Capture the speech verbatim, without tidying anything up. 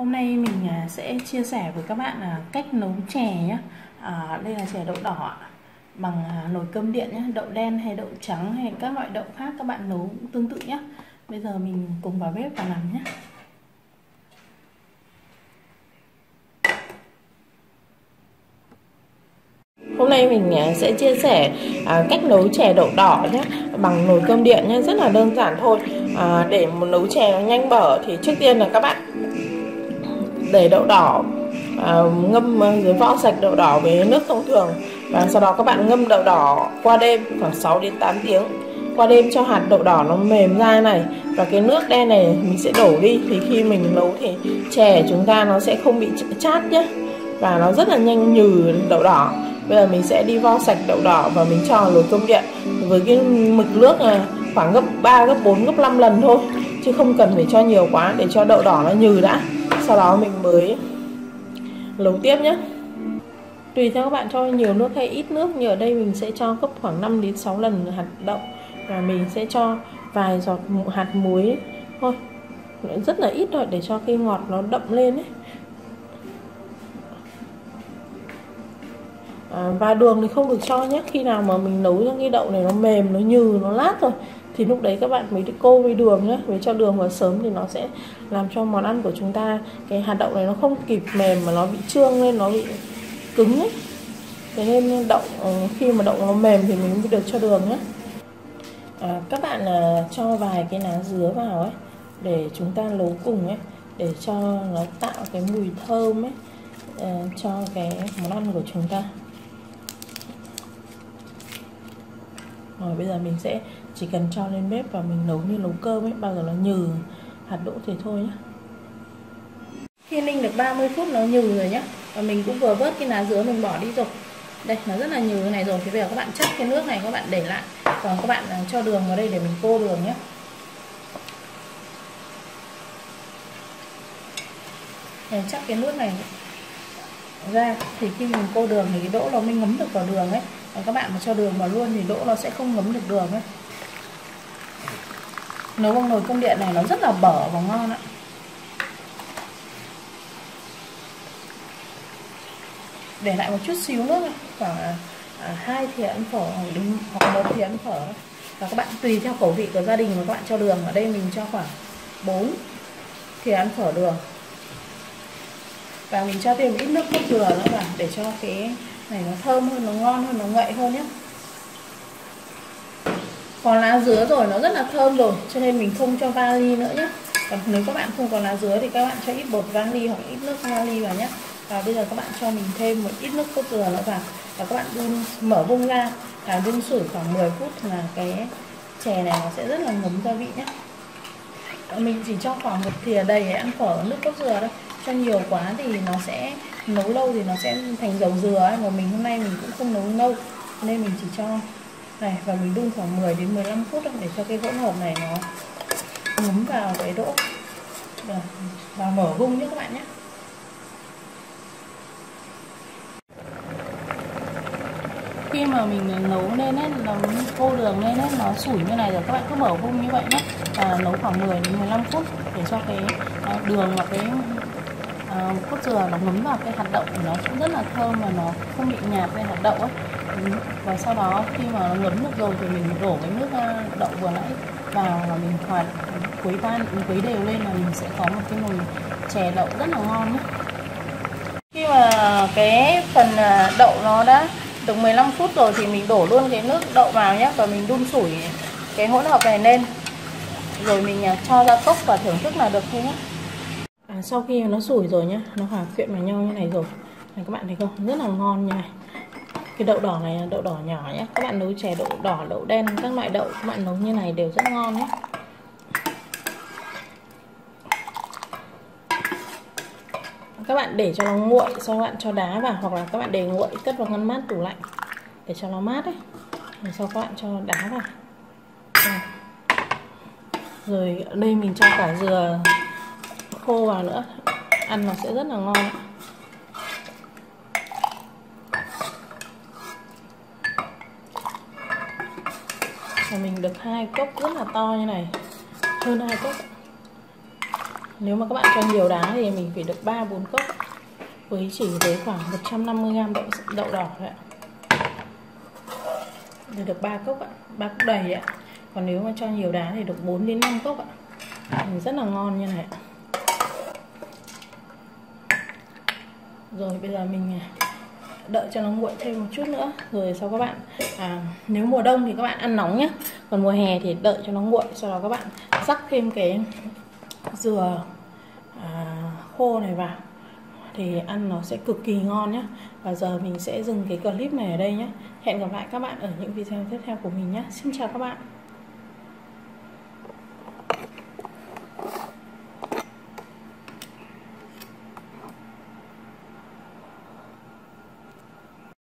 Hôm nay mình sẽ chia sẻ với các bạn cách nấu chè nhé. À, đây là chè đậu đỏ bằng nồi cơm điện nhé. Đậu đen hay đậu trắng hay các loại đậu khác các bạn nấu cũng tương tự nhé. Bây giờ mình cùng vào bếp và làm nhé. Hôm nay mình sẽ chia sẻ cách nấu chè đậu đỏ nhé, bằng nồi cơm điện nhé, rất là đơn giản thôi. À, để nấu chè nó nhanh bở thì trước tiên là các bạn để đậu đỏ à, ngâm dưới vỏ sạch đậu đỏ với nước thông thường, và sau đó các bạn ngâm đậu đỏ qua đêm khoảng sáu đến tám tiếng qua đêm cho hạt đậu đỏ nó mềm ra này, và cái nước đen này mình sẽ đổ đi. Thì khi mình nấu thì chè chúng ta nó sẽ không bị chát nhé, và nó rất là nhanh nhừ đậu đỏ. Bây giờ mình sẽ đi vo sạch đậu đỏ và mình cho nồi cơm điện với cái mực nước là khoảng gấp ba, gấp bốn, gấp năm lần thôi, chứ không cần phải cho nhiều quá, để cho đậu đỏ nó nhừ đã. Sau đó mình mới nấu tiếp nhé. Tùy theo các bạn cho nhiều nước hay ít nước, như ở đây mình sẽ cho gấp khoảng năm đến sáu lần hạt đậu, và mình sẽ cho vài giọt hạt muối thôi, rất là ít thôi, để cho cái ngọt nó đậm lên ấy. À, và đường thì không được cho nhé. Khi nào mà mình nấu cho cái đậu này nó mềm, nó nhừ, nó lát rồi thì lúc đấy các bạn mới đi cô với đường nhé. Với cho đường vào sớm thì nó sẽ làm cho món ăn của chúng ta, cái hạt đậu này nó không kịp mềm mà nó bị trương lên, nó bị cứng ấy. Thế nên đậu khi mà đậu nó mềm thì mình mới được cho đường nhé. À, các bạn à, cho vài cái lá dứa vào ấy để chúng ta nấu cùng ấy, để cho nó tạo cái mùi thơm ấy à, cho cái món ăn của chúng ta. Rồi bây giờ mình sẽ chỉ cần cho lên bếp và mình nấu như nấu cơm ấy, bao giờ nó nhừ hạt đỗ thì thôi nhé. Khi ninh được ba mươi phút nó nhừ rồi nhé, và mình cũng vừa vớt cái lá dứa mình bỏ đi rồi. Đây, nó rất là nhừ cái này rồi. Thì bây giờ các bạn chắc cái nước này các bạn để lại, còn các bạn cho đường vào đây để mình cô đường nhé. Để chắc cái nước này ra thì khi mình cô đường thì cái đỗ nó mới ngấm được vào đường ấy. Còn các bạn mà cho đường vào luôn thì đỗ nó sẽ không ngấm được đường ấy. Nấu bằng nồi cơm điện này nó rất là bở và ngon ạ. Để lại một chút xíu nước này, khoảng à, hai thìa ăn phở đến hoặc một thìa ăn phở. Và các bạn tùy theo khẩu vị của gia đình mà các bạn cho đường. Ở đây mình cho khoảng bốn thìa ăn phở đường. Và mình cho thêm một ít nước cốt dừa nữa vào để cho cái này nó thơm hơn, nó ngon hơn, nó ngậy hơn nhé. Còn lá dứa rồi nó rất là thơm rồi, cho nên mình không cho vali nữa nhé. Còn nếu các bạn không có lá dứa thì các bạn cho ít bột vali hoặc ít nước vali vào nhé. Và bây giờ các bạn cho mình thêm một ít nước cốt dừa nữa vào, và các bạn đun mở bung ra, à, đun sủi khoảng mười phút là cái chè này nó sẽ rất là ngấm gia vị nhé. Mình chỉ cho khoảng một thìa đầy ăn phở nước cốt dừa thôi. Cho nhiều quá thì nó sẽ nấu lâu thì nó sẽ thành dầu dừa ấy, mà mình hôm nay mình cũng không nấu lâu nên mình chỉ cho này, và mình đun khoảng mười đến mười lăm phút thôi, để cho cái hỗn hợp này nó ngấm vào cái đỗ. Rồi, và mở vung nhé các bạn nhé. Khi mà mình nấu lên ấy, nó cô đường lên ấy, nó sủi như này rồi, các bạn cứ mở vung như vậy nhé, và nấu khoảng mười đến mười lăm phút để cho cái đường và cái uh, cốt dừa nó ngấm vào cái hạt đậu thì nó cũng rất là thơm và nó không bị nhạt lên hạt đậu ấy. Và sau đó khi mà nó ngấm được rồi thì mình đổ cái nước đậu vừa nãy vào và mình hòa quấy tan, quấy đều lên là mình sẽ có một cái nồi chè đậu rất là ngon nhé. Khi mà cái phần đậu nó đã được mười lăm phút rồi thì mình đổ luôn cái nước đậu vào nhé, và mình đun sủi cái hỗn hợp này lên, rồi mình cho ra cốc và thưởng thức là được thôi nhé. À, sau khi nó sủi rồi nhá, nó hòa quyện vào nhau như này rồi này, các bạn thấy không, rất là ngon như này. Cái đậu đỏ này là đậu đỏ nhỏ nhé, các bạn nấu chè đậu đỏ, đậu đen, các loại đậu các bạn nấu như này đều rất ngon nhé. Các bạn để cho nó nguội, sau các bạn cho đá vào, hoặc là các bạn để nguội cất vào ngăn mát tủ lạnh để cho nó mát ấy. Rồi sau các bạn cho đá vào. Rồi, rồi ở đây mình cho cả dừa khô vào nữa, ăn nó sẽ rất là ngon. Và mình được hai cốc rất là to như này, hơn hai cốc. Nếu mà các bạn cho nhiều đá thì mình phải được ba bốn cốc, với chỉ với khoảng một trăm năm mươi gam đậu, đậu đỏ thôi ạ. Để được ba cốc ạ, ba cốc đầy ạ. Còn nếu mà cho nhiều đá thì được bốn đến năm cốc ạ. Rất là ngon như này ạ. Rồi bây giờ mình đợi cho nó nguội thêm một chút nữa. Rồi sau các bạn à, nếu mùa đông thì các bạn ăn nóng nhé. Còn mùa hè thì đợi cho nó nguội. Sau đó các bạn rắc thêm cái dừa à, khô này vào thì ăn nó sẽ cực kỳ ngon nhé. Và giờ mình sẽ dừng cái clip này ở đây nhé. Hẹn gặp lại các bạn ở những video tiếp theo của mình nhé. Xin chào các bạn.